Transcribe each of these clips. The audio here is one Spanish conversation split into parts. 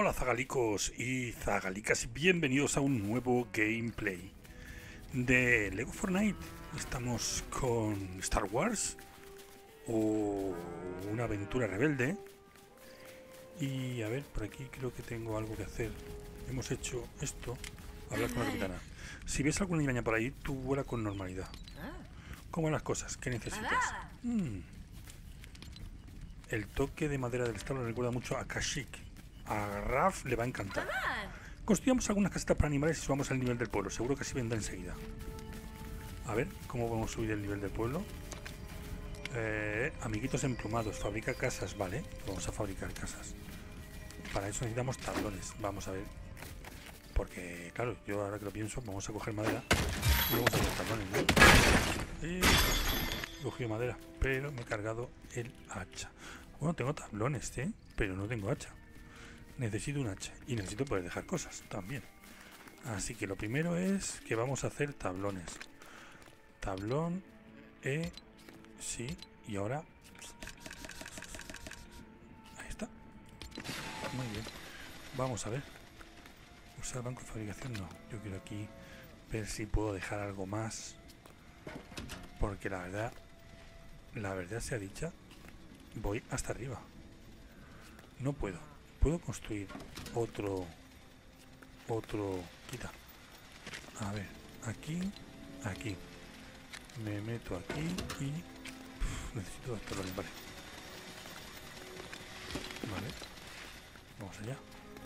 Hola zagalicos y zagalicas, bienvenidos a un nuevo gameplay de Lego Fortnite. Estamos con Star Wars o una aventura rebelde. Y a ver, por aquí creo que tengo algo que hacer. Hemos hecho esto, hablar con la capitana. Si ves alguna araña por ahí, tú vuela con normalidad. ¿Cómo van las cosas? ¿Qué necesitas? El toque de madera del establo recuerda mucho a Kashyyyk. A Raf le va a encantar. Construyamos algunas casetas para animales y subamos al nivel del pueblo. Seguro que así vendrá enseguida. A ver, ¿cómo podemos subir el nivel del pueblo? Amiguitos emplumados. Fabrica casas, vale. Vamos a fabricar casas. Para eso necesitamos tablones. Vamos a ver. Porque, claro, yo ahora que lo pienso, vamos a coger madera y vamos a hacer tablones, ¿no? He cogido madera, pero me he cargado el hacha. Bueno, tengo tablones, pero no tengo hacha. Necesito un hacha y necesito poder dejar cosas también. Así que lo primero es que vamos a hacer tablones. Tablón, sí, y ahora... Ahí está. Muy bien. Vamos a ver. Usar banco de fabricación, no. Yo quiero aquí ver si puedo dejar algo más. Porque la verdad sea dicha, voy hasta arriba. No puedo. Puedo construir otro. Quita. A ver, aquí. Me meto aquí y necesito dos tablones, vale. Vale. Vamos allá.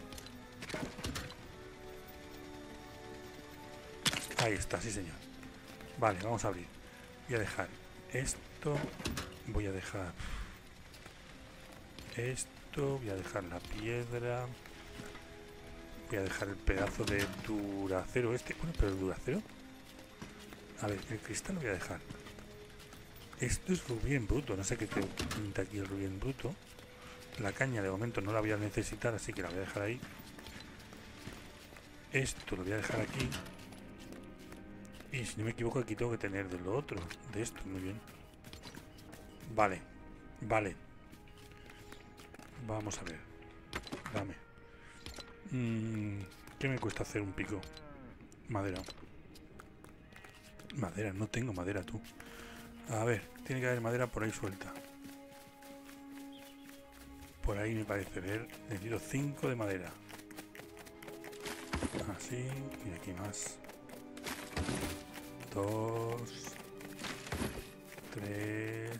Ahí está, sí señor. Vale, vamos a abrir. Voy a dejar esto. Voy a dejar esto. Voy a dejar la piedra. Voy a dejar el pedazo de duracero este. Bueno, pero el duracero. A ver, el cristal lo voy a dejar. Esto es rubí en bruto. No sé qué pinta aquí el rubí en bruto. La caña de momento no la voy a necesitar, así que la voy a dejar ahí. Esto lo voy a dejar aquí. Y si no me equivoco, aquí tengo que tener de lo otro. De esto, muy bien. Vale. Vamos a ver. Dame. ¿Qué me cuesta hacer un pico? Madera. Madera, no tengo madera, tú. A ver, tiene que haber madera por ahí suelta. Por ahí me parece ver. Necesito 5 de madera. Así. Y aquí más. 2, 3,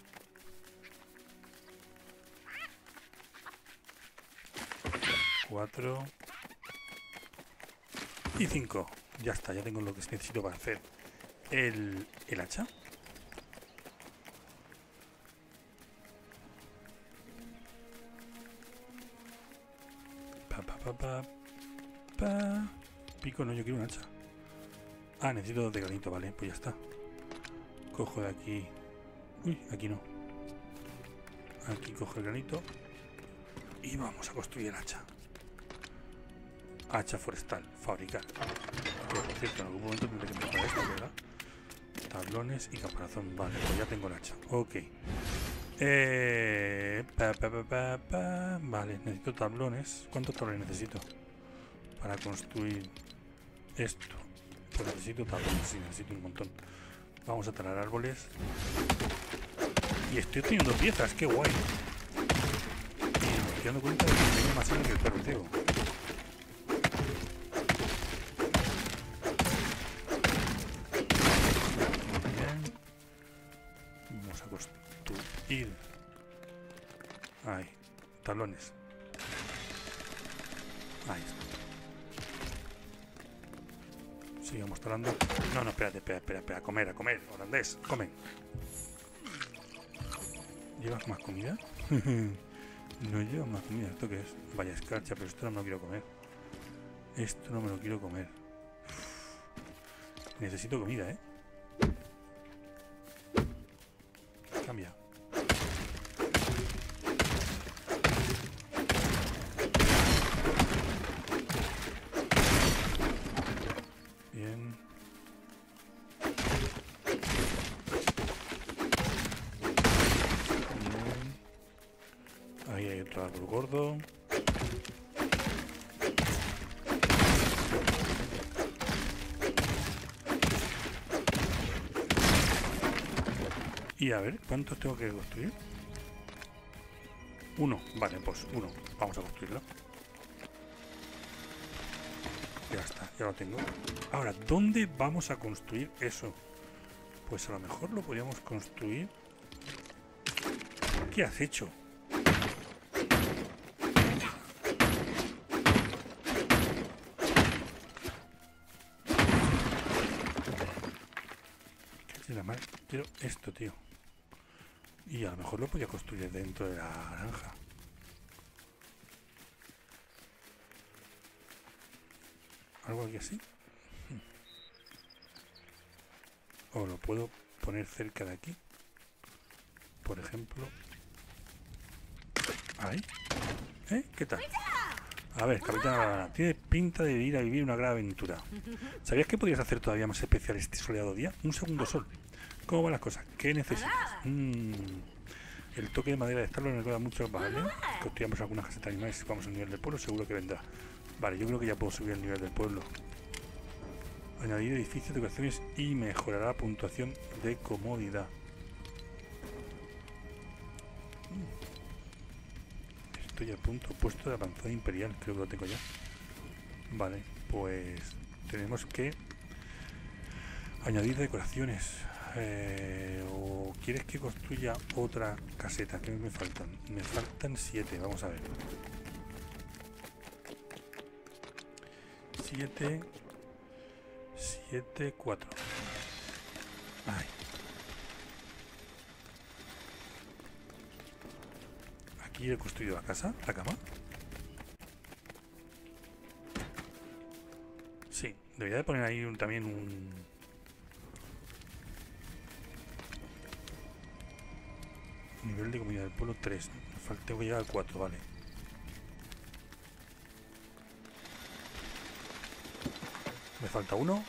4 y 5. Ya está, ya tengo lo que necesito para hacer el hacha. Pico, no, yo quiero un hacha. Ah, necesito 2 de granito, vale, pues ya está. Cojo de aquí. Uy, aquí no. Aquí cojo el granito. Y vamos a construir el hacha. Hacha forestal, fabricar. Que, por cierto, en algún momento tendré que mejorar esto, ¿verdad? Tablones y caparazón, vale, pues ya tengo el hacha. Ok. Vale, necesito tablones. ¿Cuántos tablones necesito para construir esto? Pues necesito tablones, sí, necesito un montón. Vamos a talar árboles. Y estoy teniendo piezas, qué guay. Y me estoy dando cuenta de que tengo más sangre que el perro Teo. Bien. Vamos a construir. Ahí, tablones. Ahí está. Sigamos talando. No, espérate. A comer, holandés, comen. ¿Llevas más comida? No lleva más comida. ¿Esto qué es? Vaya escarcha, pero esto no me lo quiero comer. Esto no me lo quiero comer. Necesito comida, Cambia. Bien. Ahí hay otro árbol gordo. Y a ver, ¿cuántos tengo que construir? Uno, vale, pues uno. Vamos a construirlo. Ya está, ya lo tengo. Ahora, ¿dónde vamos a construir eso? Pues a lo mejor lo podríamos construir. ¿Qué has hecho? La madre. Quiero esto, tío. Y a lo mejor lo podía construir dentro de la granja. Algo aquí así. O lo puedo poner cerca de aquí. Por ejemplo. Ahí. ¿Eh? ¿Qué tal? A ver, Capitán Banana, tiene pinta de ir a vivir una gran aventura. ¿Sabías que podrías hacer todavía más especial este soleado día? Un segundo sol. ¿Cómo van las cosas? ¿Qué necesitas? El toque de madera de estarlo me recuerda mucho, ¿vale? Construyamos algunas casetas de animales y vamos al nivel del pueblo, seguro que vendrá. Vale, yo creo que ya puedo subir el nivel del pueblo. Añadir edificios, decoraciones y mejorará la puntuación de comodidad. Estoy a punto, puesto de avanzada imperial, creo que lo tengo ya. Vale, pues tenemos que añadir decoraciones. ¿O quieres que construya otra caseta? ¿Qué me faltan? Me faltan 7, vamos a ver. 7, 4. Ay. Aquí he construido la casa, la cama. Sí, debería de poner ahí también un... nivel de comunidad del pueblo 3. Tengo que llegar al 4, vale. Me falta uno.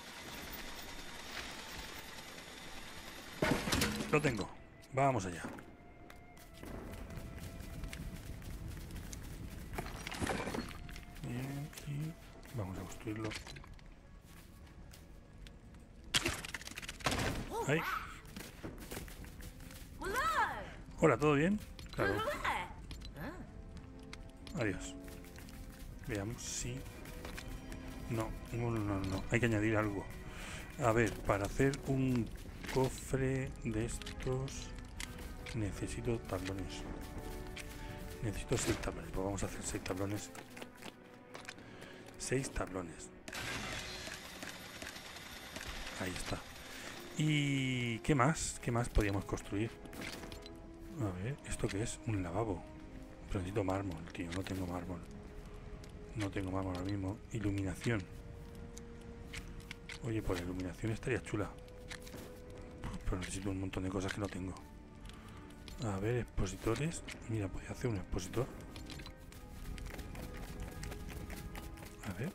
Lo tengo. Vamos allá. Bien, y vamos a construirlo. Ahí. Hola, ¿todo bien? Claro. Adiós. Veamos si... No. Hay que añadir algo. A ver, para hacer un cofre de estos necesito tablones. Necesito 6 tablones. Pues vamos a hacer 6 tablones. 6 tablones. Ahí está. ¿Y qué más? ¿Qué más podríamos construir? A ver, ¿esto qué es? Un lavabo. Pero necesito mármol, tío. No tengo mármol. No tengo mármol ahora mismo. Iluminación. Oye, pues la iluminación estaría chula. Pero necesito un montón de cosas que no tengo. A ver, expositores. Mira, podría hacer un expositor. A ver.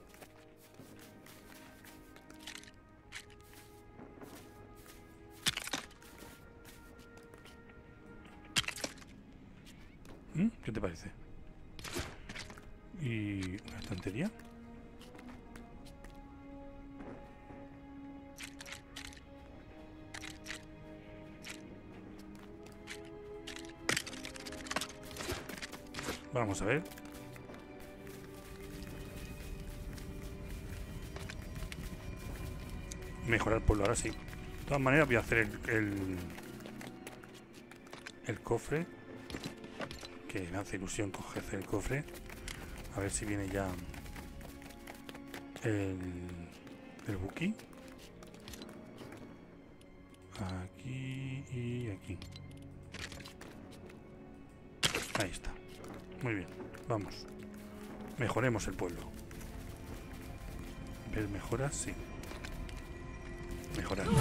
¿Qué te parece? ¿Y una estantería? Vamos a ver. Mejorar el pueblo, ahora sí. De todas maneras voy a hacer el cofre. Que me hace ilusión coger el cofre. A ver si viene ya el buki. Aquí y aquí. Ahí está. Muy bien. Vamos. Mejoremos el pueblo. ¿Ver mejoras? Sí. Mejorar.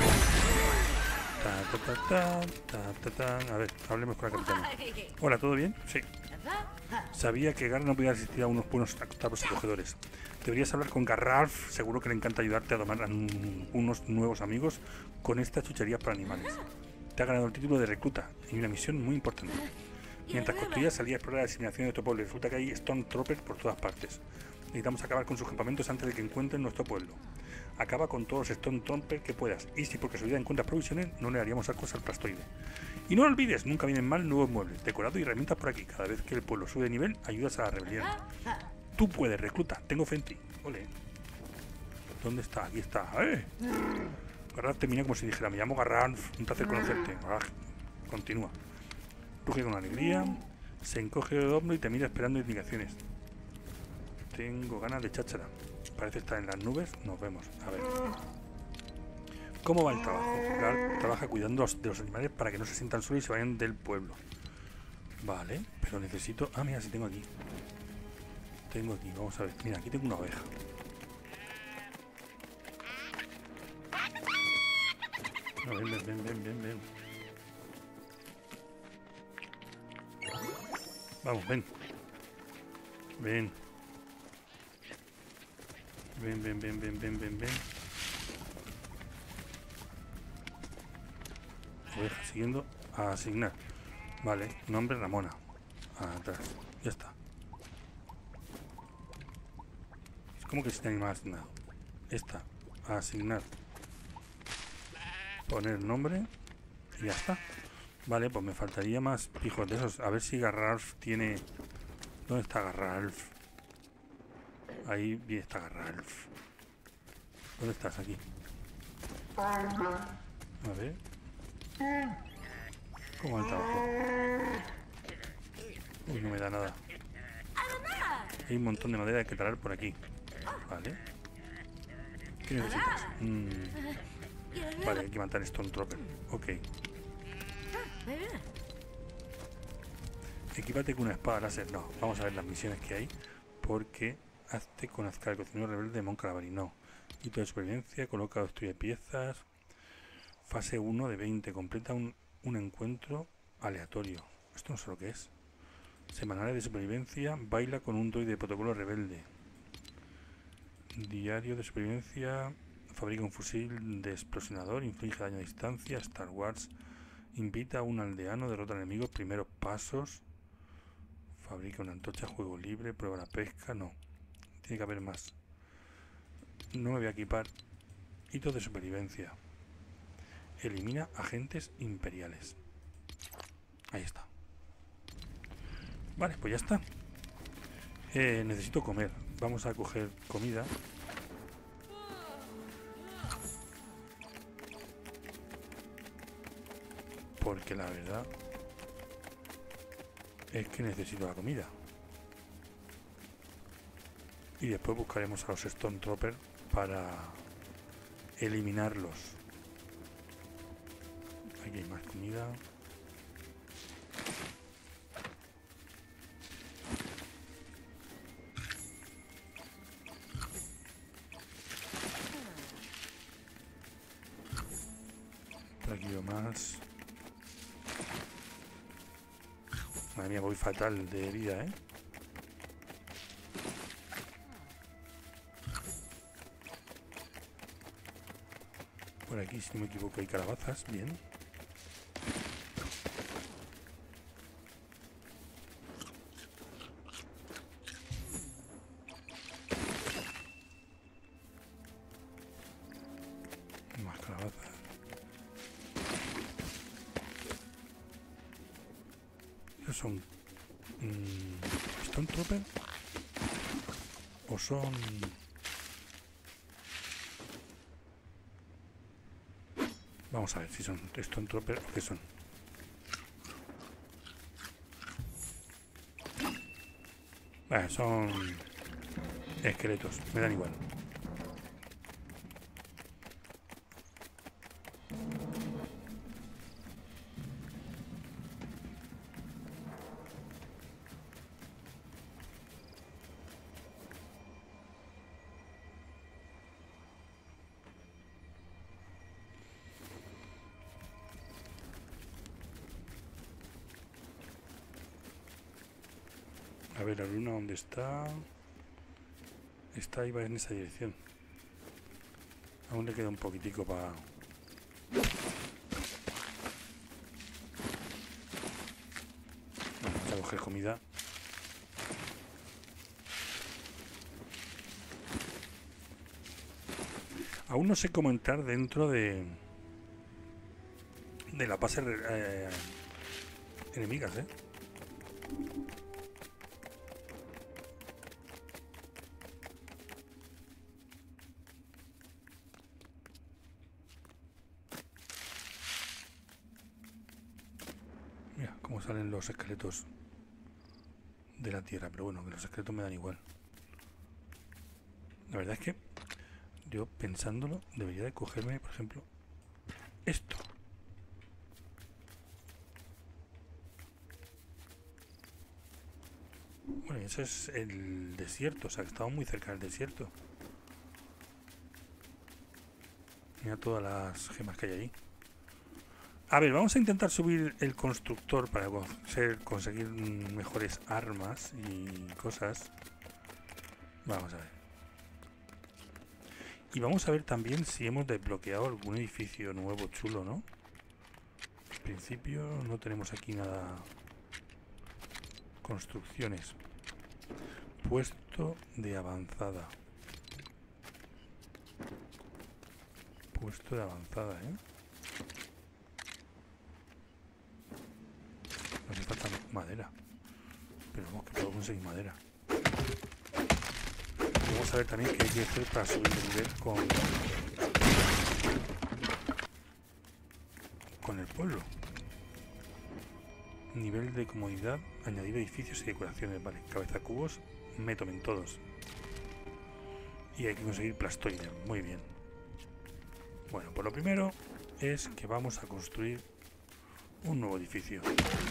A ver, hablemos con la capitana. Hola, ¿todo bien? Sí. Sabía que Gar no podía asistir a unos buenos octavos acogedores. Deberías hablar con Garralf, seguro que le encanta ayudarte a tomar unos nuevos amigos con estas chucherías para animales. Te ha ganado el título de recluta y una misión muy importante. Mientras construías, salía a explorar la diseminación de nuestro pueblo y resulta que hay Stone Troopers por todas partes. Necesitamos acabar con sus campamentos antes de que encuentren nuestro pueblo. Acaba con todos los Stone Troopers que puedas, y si por casualidad encuentras provisiones, no le haríamos arcos al plastoide. Y no olvides, nunca vienen mal nuevos muebles, decorado y herramientas por aquí. Cada vez que el pueblo sube de nivel, ayudas a la rebelión. Tú puedes, recluta, tengo fe en ti. Ole. ¿Dónde está? Aquí está. ¡Eh! Garraf termina como si dijera, me llamo Garraf, un placer conocerte. Continúa. Ruge con alegría, se encoge el hombro y te mira esperando indicaciones. Tengo ganas de cháchara. Parece estar en las nubes. Nos vemos. A ver. ¿Cómo va el trabajo? Garraf trabaja cuidando de los animales para que no se sientan solos y se vayan del pueblo. Vale, pero necesito... Ah, mira, sí tengo aquí. Tengo aquí, vamos a ver. Mira, aquí tengo una oveja. No, ven. Vamos, ven. Ven. Ven. Oveja, siguiendo a asignar. Vale, nombre Ramona. Atrás, ya está. Es como que se tiene más asignado. Esta, a asignar. Poner nombre y ya está. Vale, pues me faltaría más hijos de esos. A ver si Garraf tiene... ¿Dónde está Garraf? Ahí bien está Garraf. ¿Dónde estás? Aquí. A ver. ¿Cómo va el trabajo? Uy, no me da nada. Hay un montón de madera que talar por aquí. Vale. ¿Qué necesitas? Vale, hay que matar a Stone Trooper. Ok. Equípate con una espada láser. No, vamos a ver las misiones que hay. Porque hazte con Azkar, el cocinero rebelde de Mon Calamari. No. Hito de supervivencia, coloca o destruye piezas. Fase 1 de 20. Completa un encuentro aleatorio. Esto no sé lo que es. Semanales de supervivencia. Baila con un droide de protocolo rebelde. Diario de supervivencia. Fabrica un fusil de explosionador. Inflige daño a distancia. Star Wars. Invita a un aldeano. Derrota a enemigos. Primeros pasos. Fabrica una antorcha. Juego libre. Prueba la pesca. No. Tiene que haber más. No me voy a equipar. Hitos de supervivencia. Elimina agentes imperiales. Ahí está. Vale, pues ya está. Necesito comer. Vamos a coger comida. Porque la verdad es que necesito la comida. Y después buscaremos a los Stone Troopers para eliminarlos. Aquí hay más comida. Por aquí veo más. Madre mía, voy fatal de vida, ¿eh? Por aquí, si no me equivoco, hay calabazas. Bien. Más calabazas. ¿Esos son Stone Trooper? ¿O son...? Vamos a ver si son Stone Trooper o qué son. Son esqueletos, me dan igual. A ver, la luna, ¿dónde está? Está ahí, va en esa dirección. Aún le queda un poquitico para... Vamos a coger comida. Aún no sé cómo entrar dentro de de las bases enemigas, ¿eh? Mira cómo salen los esqueletos de la tierra, pero bueno, que los esqueletos me dan igual. La verdad es que yo pensándolo debería de cogerme, por ejemplo, esto. Bueno, y eso es el desierto, o sea que estamos muy cerca del desierto. Mira todas las gemas que hay ahí. A ver, vamos a intentar subir el constructor para conseguir mejores armas y cosas. Vamos a ver. Y vamos a ver también si hemos desbloqueado algún edificio nuevo chulo, ¿no? En principio no tenemos aquí nada. Construcciones. Puesto de avanzada. Puesto de avanzada, ¿eh? Nos hace falta madera. Pero vamos, que puedo conseguir madera. Vamos a ver también qué hay que hacer para subir de nivel con el pueblo. Nivel de comodidad, añadir edificios y decoraciones, vale. Cabeza cubos, me tomen todos. Y hay que conseguir plastoide, muy bien. Bueno, pues lo primero es que vamos a construir un nuevo edificio.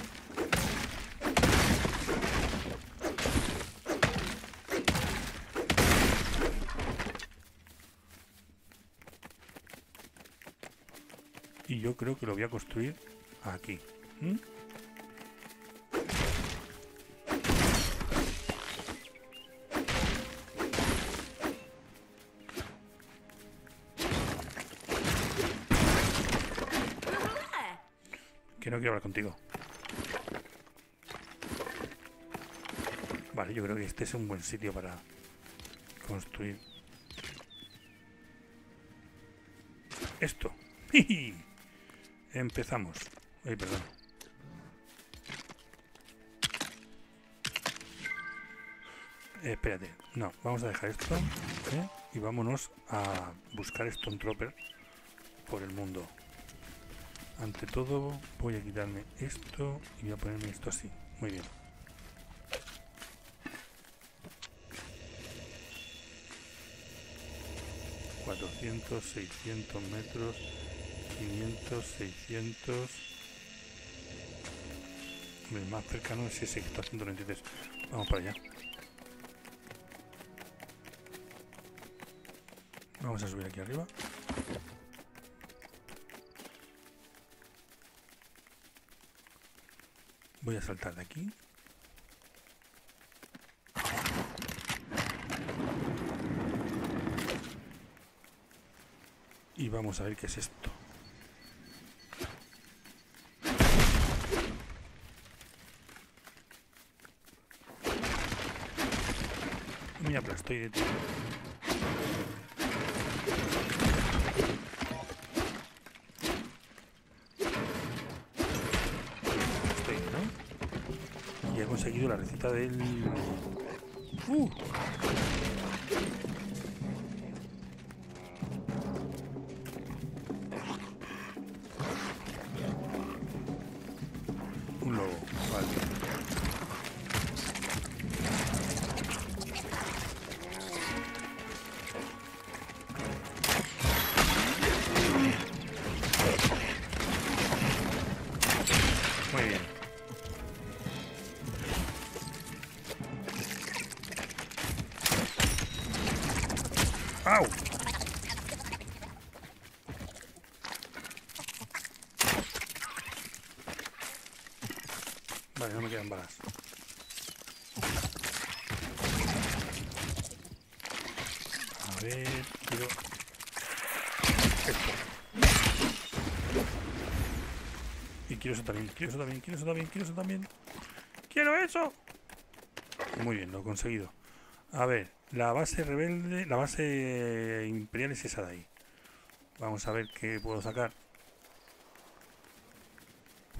Y yo creo que lo voy a construir aquí. Que no quiero hablar contigo. Vale, yo creo que este es un buen sitio para construir esto. Empezamos. Ay, perdón. Espérate. No, vamos a dejar esto, ¿eh? Y vámonos a buscar Stone Trooper por el mundo. Ante todo voy a quitarme esto y voy a ponerme esto así. Muy bien. ...400, 600 metros... ...500, 600... El más cercano es ese que está a 193. Vamos para allá. Vamos a subir aquí arriba. Voy a saltar de aquí. Y vamos a ver qué es esto. Mira, plastoide, tío. Y he conseguido la receta del... Un lobo, vale. Muy bien. ¡Au! Vale, no me quedan balas. A ver, quiero... esto. Y quiero eso también, quiero eso también, quiero eso también, quiero eso también. ¡Quiero eso! Muy bien, lo he conseguido. A ver, la base rebelde, la base imperial es esa de ahí. Vamos a ver qué puedo sacar.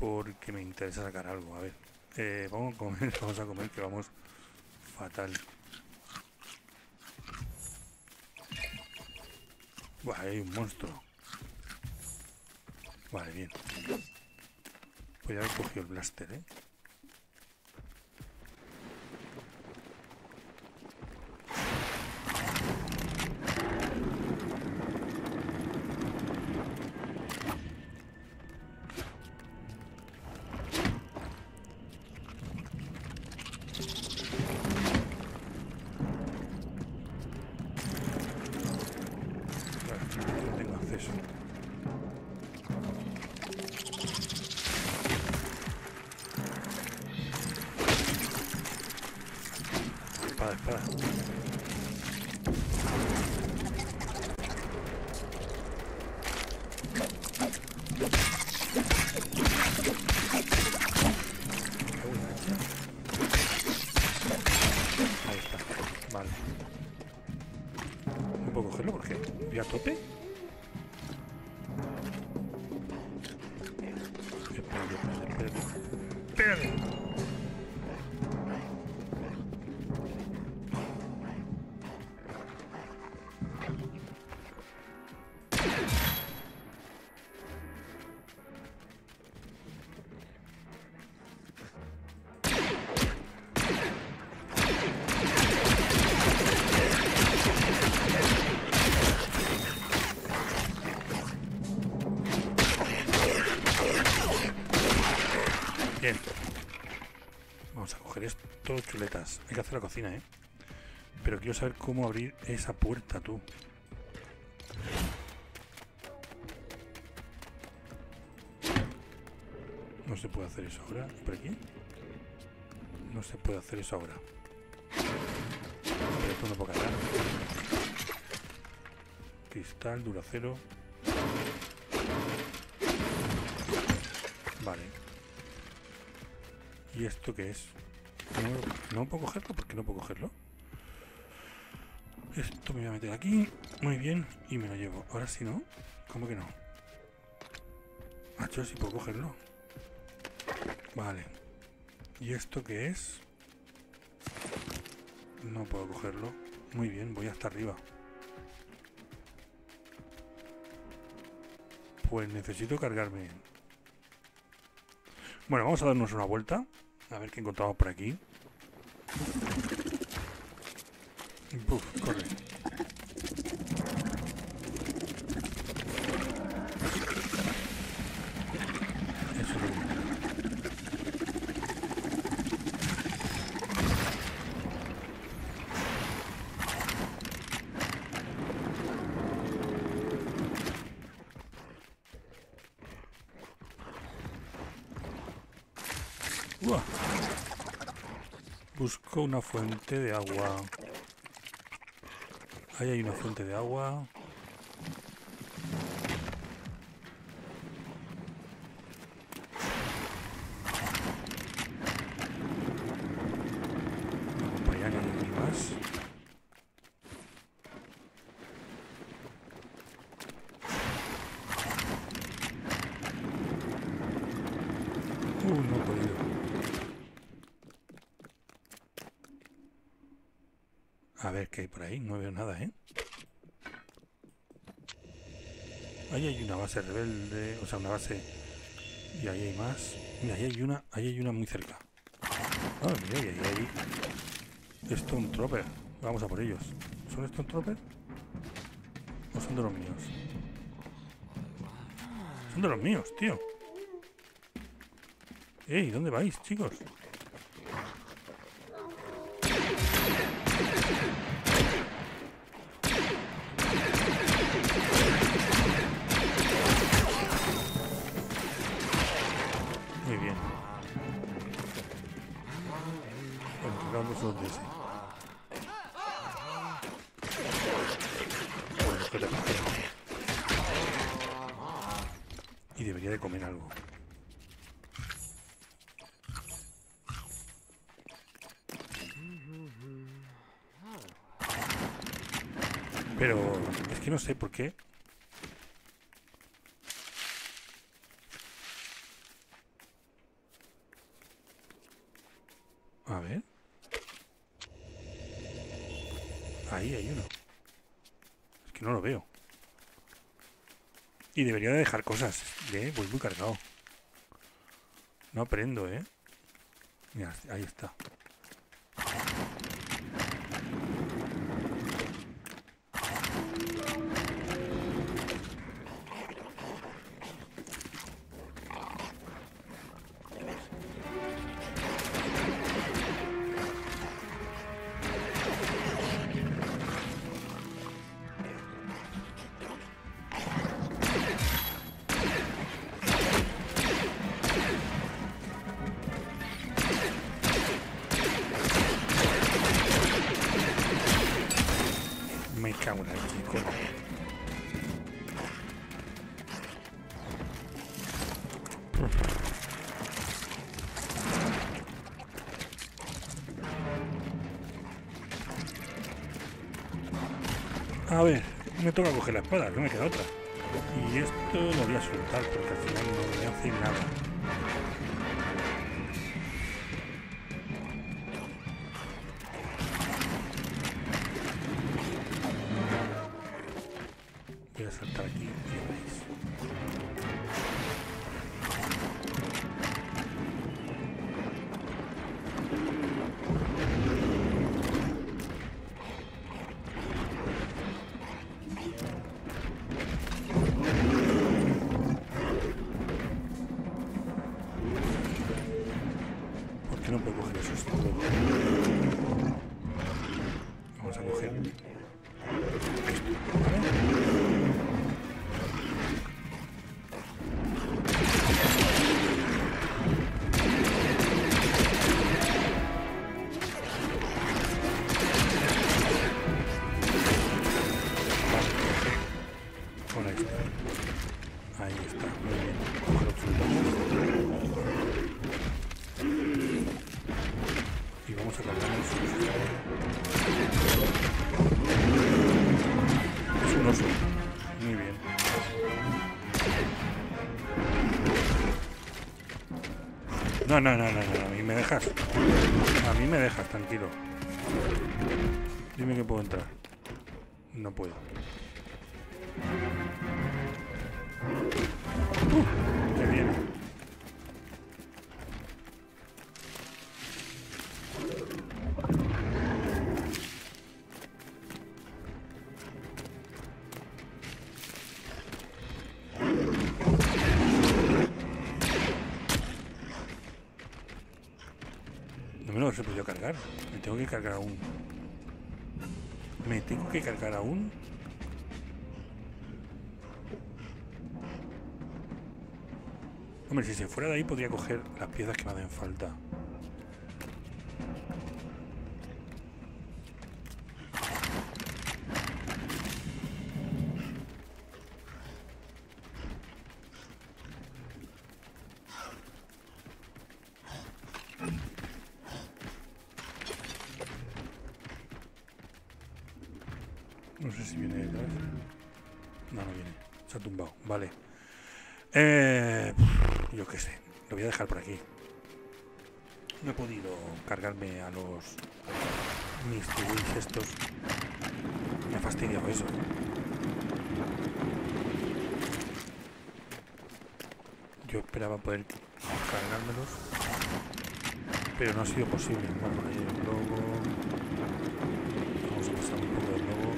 porque me interesa sacar algo. A ver, vamos a comer, vamos a comer, que vamos fatal. Buah, hay un monstruo. Vale, bien. Voy a haber cogido el blaster, ¿eh? No tengo acceso. Espada, espada. Ahí está. Vale. ¿No puedo cogerlo porque voy a tope? Espérate. Bien. Vamos a coger esto, chuletas. Hay que hacer la cocina, ¿eh? Pero quiero saber cómo abrir esa puerta, tú. No se puede hacer eso ahora. ¿Por aquí? No se puede hacer eso ahora. Pero esto no puedo cargar. Cristal, duracero. Vale. ¿Y esto qué es? ¿No puedo cogerlo? ¿Por qué no puedo cogerlo? Esto me voy a meter aquí. Muy bien. Y me lo llevo. Ahora sí, ¿no? ¿Cómo que no? Macho, sí puedo cogerlo. Vale. ¿Y esto qué es? No puedo cogerlo. Muy bien, voy hasta arriba. Pues necesito cargarme. Bueno, vamos a darnos una vuelta. A ver qué encontramos por aquí. Buf, corre. Eso es lo que... ¡Uah! Busco una fuente de agua. Ahí hay una fuente de agua. Para allá no hay más. No he podido. A ver qué hay por ahí. No veo nada, ¿eh? Ahí hay una base rebelde, o sea, una base... Y ahí hay más. Mira, ahí hay una muy cerca. Ah, mira, ahí hay Stone Trooper. Vamos a por ellos. ¿Son Stone Trooper? ¿O son de los míos? Son de los míos, tío. ¡Ey! ¿Dónde vais, chicos? Muy bien. Bueno, cargamos los de ese. Bueno, que te pasa. Y debería de comer algo. Pero es que no sé por qué. A ver. Ahí hay uno. Es que no lo veo. Y debería de dejar cosas. Voy muy cargado. No aprendo, ¿eh? Mira, ahí está. Me cago en la leche, coño. A ver, me toca coger la espada, no me queda otra. Y esto lo voy a soltar porque al final no me hace nada. Voy a saltar aquí y ya veis. ¿Por qué no puedo coger eso? Vamos a coger esto, ¿vale? Con esto. Ahí está, muy bien. Lo soltamos. Y vamos a cargarnos. Es un oso. Muy bien. No, no, no, no, no, a mí me dejas. A mí me dejas, tranquilo. Dime que puedo entrar. No puedo. Que viene. No me lo he podido cargar. Me tengo que cargar aún. Me tengo que cargar aún. Hombre, si se fuera de ahí podría coger las piezas que me hacen falta. No sé si viene detrás. No, no viene. Se ha tumbado. Vale. Yo qué sé. Lo voy a dejar por aquí. No he podido cargarme a los mis estos. Me ha fastidiado eso. Yo esperaba poder cargármelos, pero no ha sido posible. Bueno, ahí hay un lobo. Vamos a pasar un poco del lobo.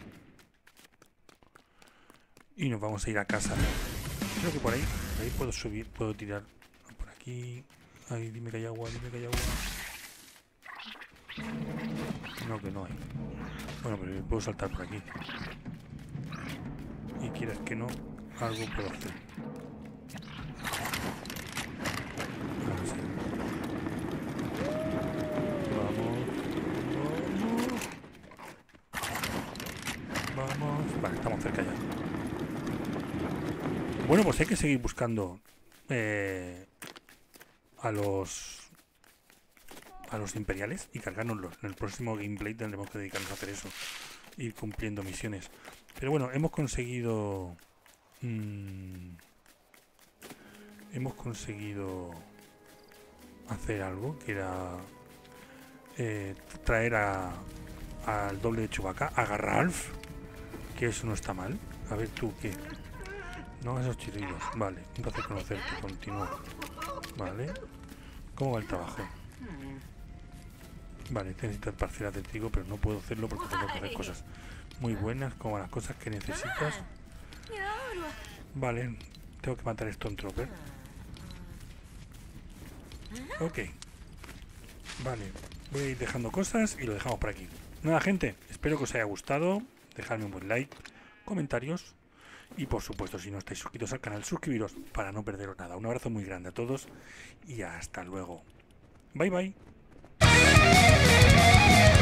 Y nos vamos a ir a casa. Creo que por ahí puedo subir, puedo tirar por aquí. Ay, dime que hay agua, dime que hay agua. No, que no hay. Bueno, pero puedo saltar por aquí. Y quieras que no, algo puedo hacer. Vamos. Vale, estamos cerca ya. Bueno, pues hay que seguir buscando a los imperiales y cargárnoslos. En el próximo gameplay tendremos que dedicarnos a hacer eso. Ir cumpliendo misiones. Pero bueno, hemos conseguido hacer algo que era traer al doble de Chewbacca, a Garralf, que eso no está mal. A ver tú, ¿qué? No, esos chirridos. Vale, un placer conocerte, continúa. Vale. ¿Cómo va el trabajo? Vale, necesito parcelas de trigo, pero no puedo hacerlo porque tengo que hacer cosas muy buenas, como las cosas que necesitas. Vale, tengo que matar a Stormtrooper. Ok. Vale, voy a ir dejando cosas y lo dejamos por aquí. Nada, gente, espero que os haya gustado. Dejadme un buen like, comentarios y por supuesto, si no estáis suscritos al canal, suscribiros para no perderos nada. Un abrazo muy grande a todos y hasta luego. Bye bye.